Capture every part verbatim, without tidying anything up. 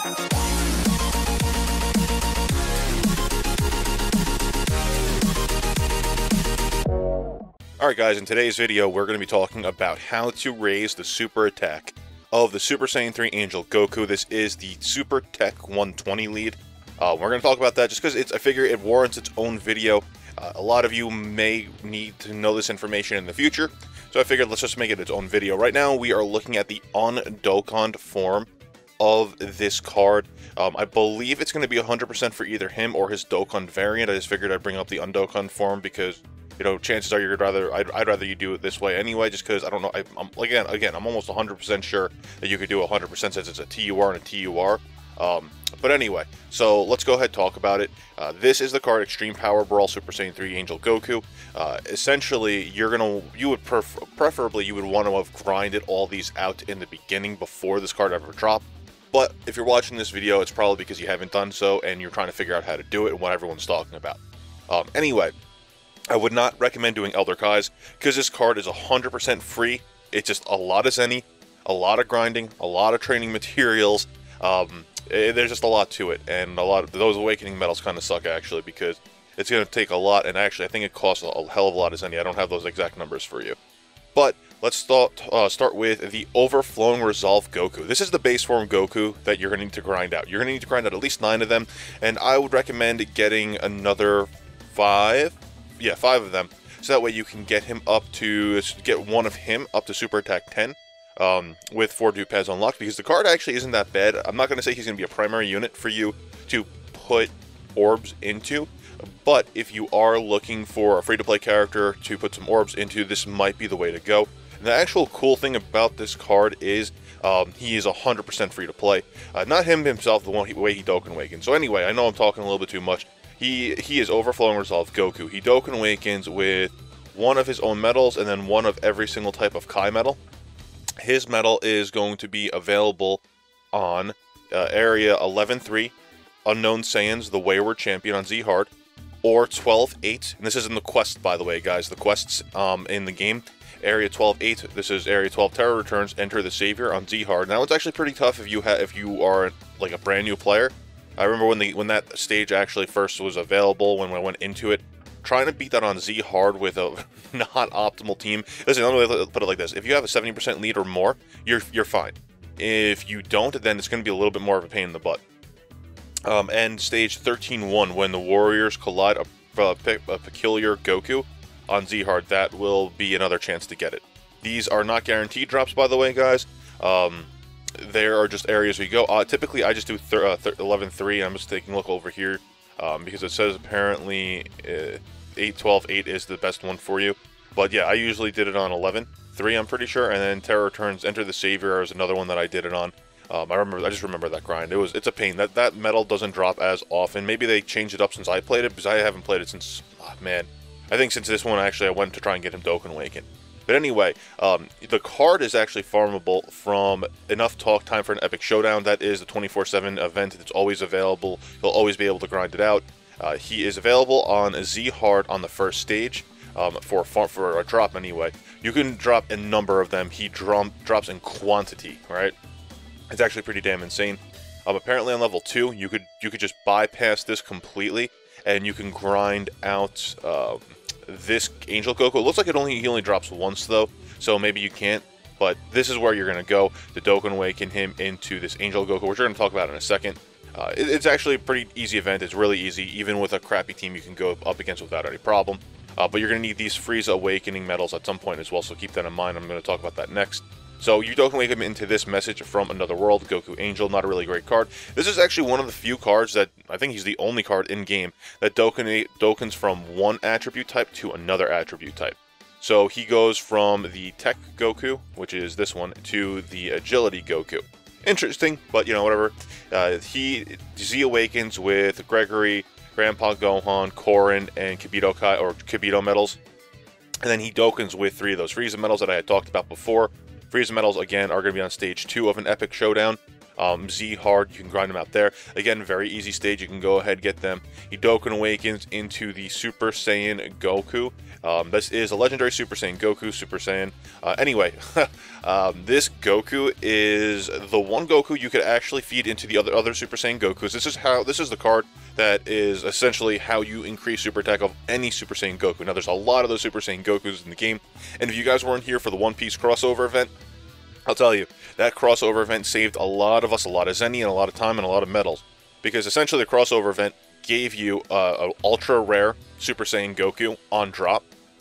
Alright guys, in today's video we're going to be talking about how to raise the super attack of the Super Saiyan three Angel Goku. This is the Super Tech one twenty lead. Uh, we're going to talk about that just because it's I figure it warrants its own video. Uh, a lot of you may need to know this information in the future, so I figured let's just make it its own video. Right now we are looking at the undokkoned form of this card. Um, I believe it's going to be one hundred percent for either him or his Dokkan variant. I just figured I'd bring up the undokkoned form because, you know, chances are you'd rather I'd, I'd rather you do it this way anyway, just because I don't know. I, I'm again, again, I'm almost one hundred percent sure that you could do one hundred percent since it's a T U R and a T U R. Um, but anyway, so let's go ahead and talk about it. Uh, this is the card Extreme Power Brawl Super Saiyan three Angel Goku. Uh, essentially, you're gonna you would pref preferably you would want to have grinded all these out in the beginning before this card ever dropped. But if you're watching this video, it's probably because you haven't done so and you're trying to figure out how to do it and what everyone's talking about. Um, anyway. I would not recommend doing Elder Kais because this card is one hundred percent free. It's just a lot of Zenny, a lot of grinding, a lot of training materials. Um, it, there's just a lot to it, and a lot of those Awakening medals kind of suck actually because it's going to take a lot, and actually I think it costs a, a hell of a lot of Zenny. I don't have those exact numbers for you. But let's start, uh, start with the Overflowing Resolve Goku. This is the base form Goku that you're going to need to grind out. You're going to need to grind out at least nine of them, and I would recommend getting another five. Yeah, five of them, so that way you can get him up to, get one of him up to Super Attack ten, um, with four Dupes unlocked, because the card actually isn't that bad. I'm not going to say he's going to be a primary unit for you to put orbs into, but if you are looking for a free-to-play character to put some orbs into, this might be the way to go. And the actual cool thing about this card is, um, he is one hundred percent free to play. Uh, not him himself, the one he, way he Dokkan Awakens. So anyway, I know I'm talking a little bit too much. He, he is Overflowing Resolve Goku. He Dokkan Awakens with one of his own medals and then one of every single type of Kai medal. His medal is going to be available on uh, Area eleven three, Unknown Saiyans, the Wayward Champion on Z-Hard, or twelve eight. And this is in the quest, by the way, guys. The quests um, in the game. Area twelve eight. This is Area twelve Terror Returns. Enter the Savior on Z-Hard. Now, it's actually pretty tough if you ha if you are like a brand new player. I remember when the when that stage actually first was available, when I went into it, trying to beat that on Z hard with a not optimal team. Listen, let me put it like this: if you have a seventy percent lead or more, you're you're fine. If you don't, then it's going to be a little bit more of a pain in the butt. Um, and stage thirteen one, when the Warriors collide a, a, a peculiar Goku on Z hard, that will be another chance to get it. These are not guaranteed drops, by the way, guys. Um, There are just areas we go. Uh, typically, I just do eleven three. I'm just taking a look over here um, because it says apparently uh, eight twelve eight is the best one for you. But yeah, I usually did it on eleven three, I'm pretty sure. And then Terror Returns, Enter the Savior is another one that I did it on. Um, I remember. I just remember that grind. It was. It's a pain. That that medal doesn't drop as often. Maybe they changed it up since I played it, because I haven't played it since. Oh, man, I think since this one actually, I went to try and get him Dokkan Awaken. But anyway, um, the card is actually farmable from enough talk time for an Epic Showdown. That is the twenty-four seven event that's always available. You'll always be able to grind it out. Uh, he is available on Z-Hard on the first stage um, for, for a drop anyway. You can drop a number of them. He drum, drops in quantity, right? It's actually pretty damn insane. Um, apparently on level two, you could, you could just bypass this completely, and you can grind out... Um, this Angel Goku. It looks like it only he only drops once though, so maybe you can't, but this is where you're going to go to Dokkan Awaken him into this Angel Goku, which we're going to talk about in a second. Uh, it, it's actually a pretty easy event. It's really easy. Even with a crappy team, you can go up against without any problem. Uh, but you're going to need these Frieza Awakening medals at some point as well, so keep that in mind. I'm going to talk about that next. So you Dokkan Awaken him into this Message from Another World, Goku Angel. Not a really great card. This is actually one of the few cards that, I think he's the only card in-game, that Dokkan Dokkans from one attribute type to another attribute type. So he goes from the Tech Goku, which is this one, to the Agility Goku. Interesting, but you know, whatever. Uh, he Z Awakens with Gregory, Grandpa Gohan, Korin, and Kibito Kai, or Kibito medals. And then he Dokkans with three of those Frieza medals that I had talked about before. Frieza medals, again, are going to be on stage two of an Epic Showdown. Um, Z hard, you can grind them out there. Again, very easy stage. You can go ahead and get them. He Dokkan Awakens into the Super Saiyan Goku. Um, this is a legendary Super Saiyan Goku, Super Saiyan. Uh, anyway, um, this Goku is the one Goku you could actually feed into the other other Super Saiyan Gokus. This is how this is the card that is essentially how you increase super attack of any Super Saiyan Goku. Now, there's a lot of those Super Saiyan Gokus in the game, and if you guys weren't here for the One Piece crossover event, I'll tell you, that crossover event saved a lot of us a lot of Zenny and a lot of time and a lot of medals, because essentially the crossover event gave you uh, an ultra rare Super Saiyan Goku on drop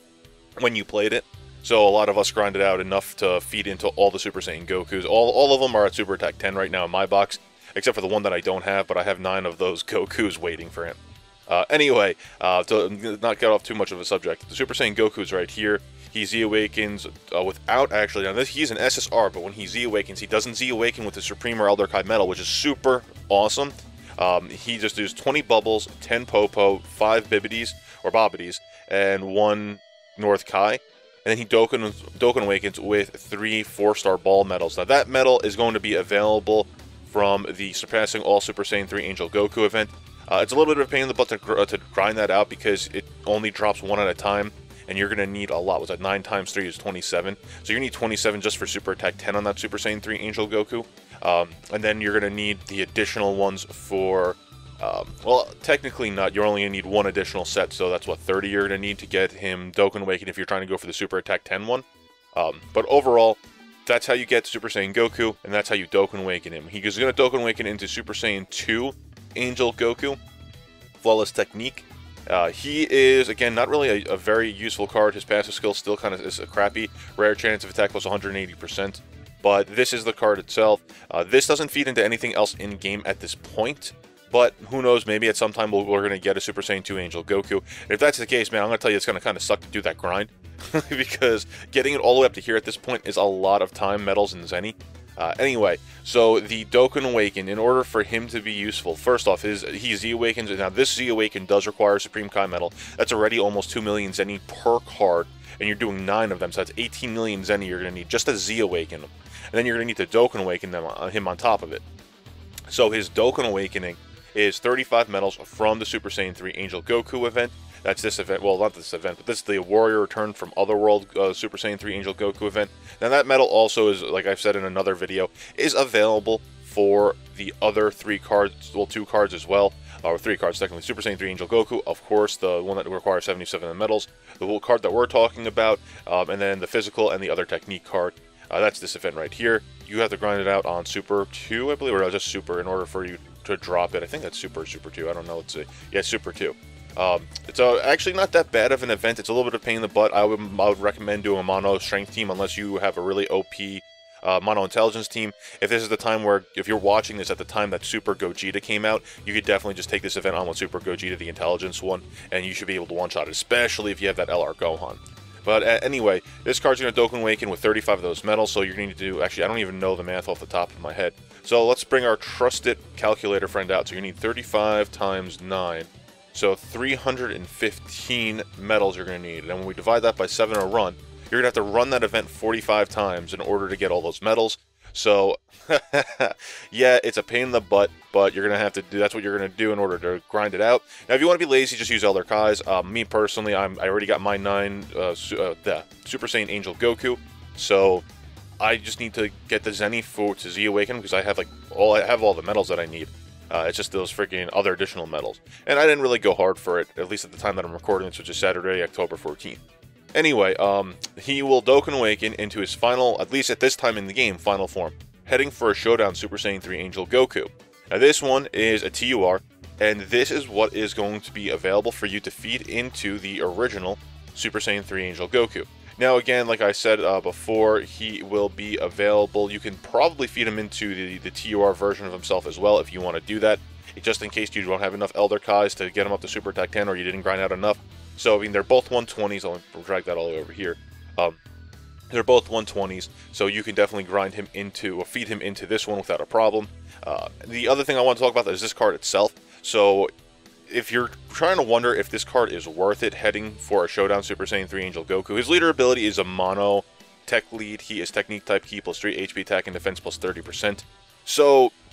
when you played it. So a lot of us grinded out enough to feed into all the Super Saiyan Gokus. All, all of them are at Super Attack ten right now in my box, except for the one that I don't have, but I have nine of those Gokus waiting for him. Uh, anyway, uh, to not get off too much of a subject, the Super Saiyan Goku's right here. He Z-Awakens uh, without actually, now this, he's an S S R, but when he Z-Awakens, he doesn't Z-Awaken with the Supreme or Elder Kai medal, which is super awesome. Um, he just does twenty bubbles, ten Popo, five Bibbidies, or Bobbidis, and one North Kai. And then he Dokkan, Dokkan Awakens with three four-star ball medals. Now that medal is going to be available from the Surpassing All Super Saiyan three Angel Goku event. Uh, it's a little bit of a pain in the butt to, gr uh, to grind that out because it only drops one at a time, and you're going to need a lot. Was that nine times three is twenty-seven? So you need twenty-seven just for Super Attack ten on that Super Saiyan three Angel Goku. Um, and then you're going to need the additional ones for... Um, well, technically not. You're only going to need one additional set, so that's what, thirty you're going to need to get him Dokkan Awaken if you're trying to go for the Super Attack ten one. Um, but overall, that's how you get Super Saiyan Goku, and that's how you Dokkan Awaken him. He's going to Dokkan Awaken into Super Saiyan two Angel Goku. Flawless Technique. Uh, he is, again, not really a, a very useful card. His passive skill still kind of is a crappy. Rare chance of attack plus one hundred eighty percent. But this is the card itself. Uh, this doesn't feed into anything else in-game at this point. But who knows, maybe at some time we're going to get a Super Saiyan two Angel Goku. And if that's the case, man, I'm going to tell you it's going to kind of suck to do that grind. Because getting it all the way up to here at this point is a lot of time, medals, and Zenny. Uh, anyway, so the Dokkan Awaken, in order for him to be useful, first off, his, he Z-Awakens. Now, this Z-Awaken does require a Supreme Kai medal. That's already almost two million Zenny per card, and you're doing nine of them, so that's eighteen million Zenny you're going to need just to Z-Awaken him. And then you're going to need to Dokkan Awaken them, uh, him on top of it. So his Dokkan Awakening is thirty-five medals from the Super Saiyan three Angel Goku event. That's this event. Well, not this event, but this is the Warrior Return from Otherworld uh, Super Saiyan three Angel Goku event. Now, that medal also is, like I've said in another video, is available for the other three cards, well, two cards as well, or three cards technically. Super Saiyan three Angel Goku, of course, the one that requires seventy-seven medals, the little card that we're talking about, um, and then the physical and the other technique card. Uh, that's this event right here. You have to grind it out on Super two, I believe, or just Super, in order for you to drop it. I think that's Super, Super two. I don't know. Let's see. Yeah, Super two. Um, it's uh, actually not that bad of an event. It's a little bit of a pain in the butt. I would, I would recommend doing a mono strength team unless you have a really O P uh, mono intelligence team. If this is the time where, if you're watching this at the time that Super Gogeta came out, you could definitely just take this event on with Super Gogeta, the intelligence one, and you should be able to one-shot it, especially if you have that L R Gohan. But uh, anyway, this card's going to Dokkan Awaken with thirty-five of those medals, so you're going to do, actually, I don't even know the math off the top of my head. So let's bring our trusted calculator friend out. So you need thirty-five times nine. So three hundred fifteen medals you're going to need. And when we divide that by seven a run, you're going to have to run that event forty-five times in order to get all those medals. So, yeah, it's a pain in the butt, but you're going to have to do, that's what you're going to do in order to grind it out. Now, if you want to be lazy, just use Elder Kais. Um, me, personally, I'm, I already got my nine, uh, su uh, the Super Saiyan Angel Goku. So, I just need to get the Zenny for to Z-Awaken, because I have, like, all, I have all the medals that I need. Uh, it's just those freaking other additional medals. And I didn't really go hard for it, at least at the time that I'm recording this, which is Saturday, October fourteenth. Anyway, um, he will Dokkan Awaken into his final, at least at this time in the game, final form, heading for a Showdown Super Saiyan three Angel Goku. Now this one is a T U R, and this is what is going to be available for you to feed into the original Super Saiyan three Angel Goku. Now again, like I said uh, before, he will be available. You can probably feed him into the, the T U R version of himself as well if you want to do that, just in case you don't have enough Elder Kais to get him up to Super Attack ten, or you didn't grind out enough. So, I mean, they're both one twenties. I'll drag that all the way over here. Um, they're both one twenties, so you can definitely grind him into, or feed him into this one without a problem. Uh, the other thing I want to talk about is this card itself. So, if you're trying to wonder if this card is worth it heading for a Showdown Super Saiyan three Angel Goku, his leader ability is a mono tech lead. He is technique type, key plus three, H P attack and defense plus thirty percent. So,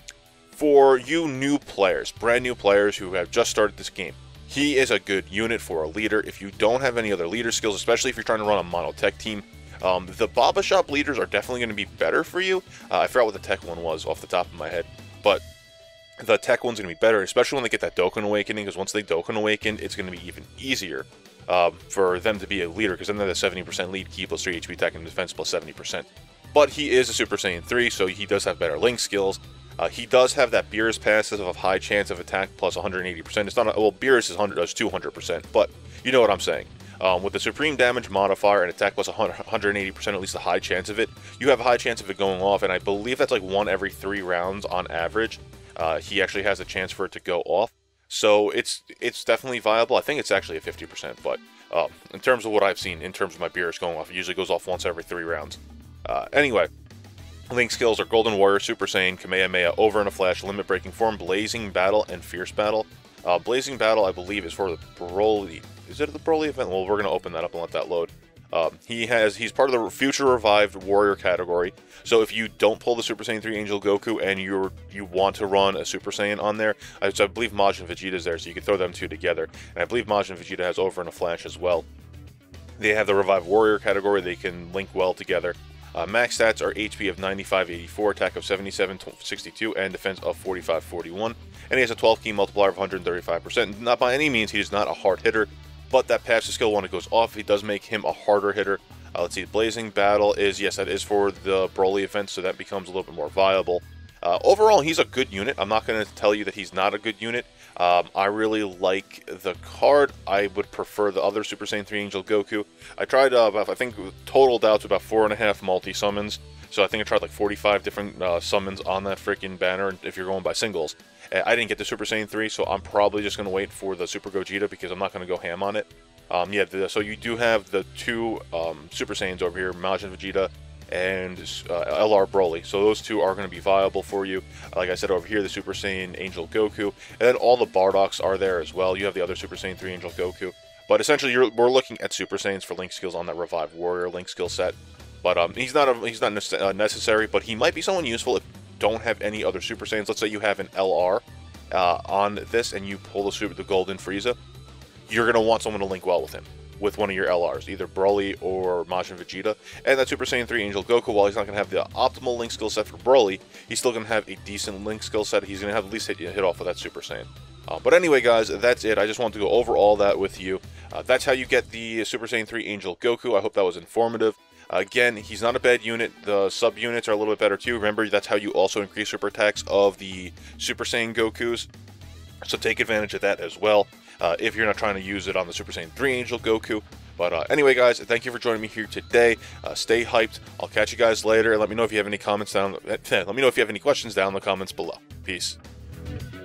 For you new players, brand new players who have just started this game, he is a good unit for a leader. If you don't have any other leader skills, especially if you're trying to run a mono tech team, um, the Baba Shop leaders are definitely going to be better for you. Uh, I forgot what the tech one was off the top of my head, but the tech one's going to be better, especially when they get that Dokkan Awakening, because once they Dokkan Awaken, it's going to be even easier um, for them to be a leader, because then they're the seventy percent lead, key plus three H P, attack and defense plus seventy percent. But he is a Super Saiyan three, so he does have better link skills. Uh, he does have that Beerus passive of high chance of attack plus one hundred eighty percent. It's not a, well, Beerus is one hundred, does two hundred percent, but you know what I'm saying. Um, with the Supreme Damage modifier and attack plus one hundred eighty percent, at least a high chance of it, you have a high chance of it going off, and I believe that's like one every three rounds on average. Uh, he actually has a chance for it to go off, so it's it's definitely viable. I think it's actually a fifty percent, but um, in terms of what I've seen, in terms of my Beerus going off, it usually goes off once every three rounds. Uh, anyway. Link skills are Golden Warrior, Super Saiyan, Kamehameha, Over in a Flash, Limit Breaking Form, Blazing Battle, and Fierce Battle. Uh, Blazing Battle, I believe, is for the Broly. Is it the Broly event? Well, we're going to open that up and let that load. Um, he has, he's part of the Future Revived Warrior category. So if you don't pull the Super Saiyan three Angel Goku and you're, you want to run a Super Saiyan on there, I, so I believe Majin Vegeta is there, so you can throw them two together. And I believe Majin Vegeta has Over in a Flash as well. They have the Revived Warrior category. They can link well together. Uh, max stats are H P of ninety-five eighty-four, attack of seventy-seven sixty-two, and defense of forty-five forty-one. And he has a twelve key multiplier of one hundred thirty-five percent. Not by any means, he is not a hard hitter, but that passive skill, when it goes off, it does make him a harder hitter. Uh, let's see, Blazing Battle is, yes, that is for the Broly event, so that becomes a little bit more viable. Uh, overall, he's a good unit. I'm not going to tell you that he's not a good unit. Um, I really like the card. I would prefer the other Super Saiyan three Angel Goku. I tried, uh, I think, totaled out to about four and a half multi-summons. So I think I tried like forty-five different uh, summons on that freaking banner if you're going by singles. I didn't get the Super Saiyan three, so I'm probably just going to wait for the Super Gogeta because I'm not going to go ham on it. Um, yeah, the, so you do have the two um, Super Saiyans over here, Majin Vegeta and uh, L R Broly. So those two are going to be viable for you. Like I said over here, the Super Saiyan Angel Goku, and then all the Bardoks are there as well. You have the other Super Saiyan three Angel Goku. But essentially, you're, we're looking at Super Saiyans for link skills on that Revived Warrior link skill set. But um, he's not a, he's not nece uh, necessary, but he might be someone useful if you don't have any other Super Saiyans. Let's say you have an L R uh, on this, and you pull the Super the Golden Frieza. You're going to want someone to link well with him, with one of your L Rs, either Broly or Majin Vegeta. And that Super Saiyan three Angel Goku, while he's not going to have the optimal link skill set for Broly, he's still going to have a decent link skill set. He's going to have at least hit, hit off with that Super Saiyan. Uh, but anyway, guys, that's it. I just wanted to go over all that with you. Uh, that's how you get the Super Saiyan three Angel Goku. I hope that was informative. Uh, again, he's not a bad unit. The sub-units are a little bit better too. Remember, that's how you also increase super attacks of the Super Saiyan Gokus. So take advantage of that as well. Uh, if you're not trying to use it on the Super Saiyan three Angel Goku. But uh, anyway, guys, thank you for joining me here today. Uh, stay hyped. I'll catch you guys later. And let me know if you have any comments down. Let me know if you have any questions down in the comments below. Peace.